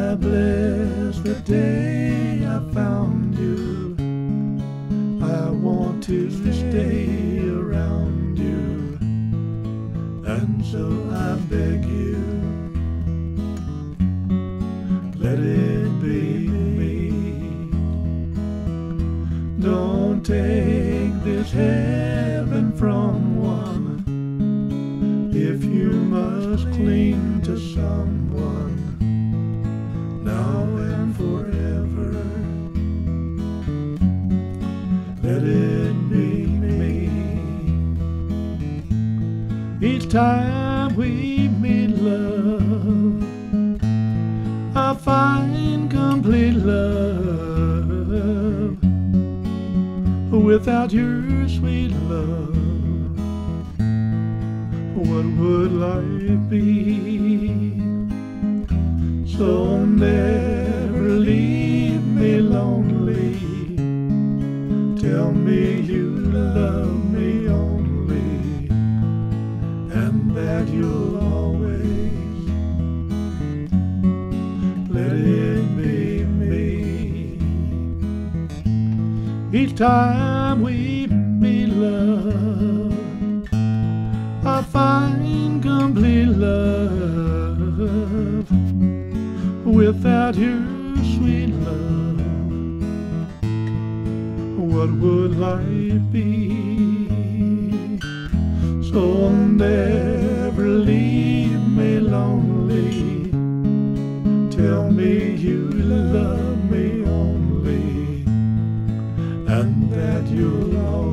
I bless the day I found you. I want to stay around you, and so I beg you, let it be me. Don't take this heaven from one if you must cling to someone now and forever. Let it be me. Each time we meet, love, I find complete love. Without your sweet love, what would life be? So never leave me lonely. Tell me you love me only, and that you'll always let it be me. Each time we meet, love, I find complete love. Without your sweet love, what would life be? So never leave me lonely. Tell me you love me only, and that you'll always